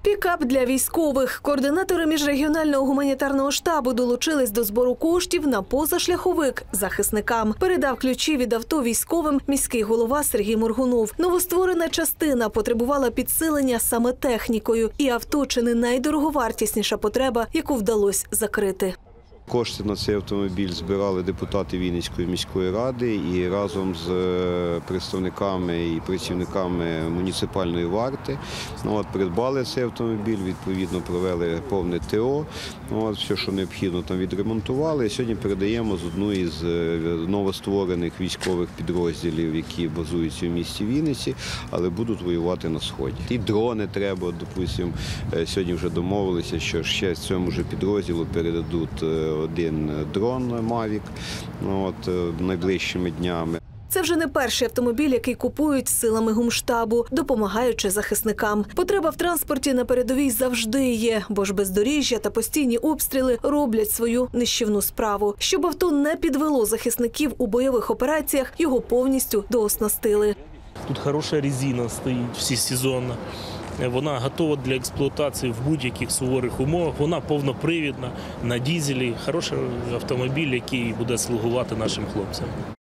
Пікап для військових. Координатори міжрегіонального гуманітарного штабу долучились до збору коштів на позашляховик захисникам. Передав ключі від авто військовим міський голова Сергій Моргунов. Новостворена частина потребувала підсилення саме технікою. І авто – чи не найдороговартісніша потреба, яку вдалося закрити. Кошти на цей автомобіль збирали депутати Вінницької міської ради і разом з представниками і працівниками муніципальної варти придбали цей автомобіль, відповідно провели повне ТО, все, що необхідно, там відремонтували. І сьогодні передаємо з одної з новостворених військових підрозділів, які базуються в місті Вінниці, але будуть воювати на Сході. І дрони треба, допустимо, сьогодні вже домовилися, що ще цьому ж підрозділу передадуть один дрон «Мавік» найближчими днями. Це вже не перший автомобіль, який купують силами гумштабу, допомагаючи захисникам. Потреба в транспорті на передовій завжди є, бо ж бездоріжжя та постійні обстріли роблять свою нищівну справу. Щоб авто не підвело захисників у бойових операціях, його повністю дооснастили. Тут хороша резина стоїть всесезонна. Вона готова для експлуатації в будь-яких суворих умовах. Вона повнопривідна, на дизелі. Хороший автомобіль, який буде слугувати нашим хлопцям.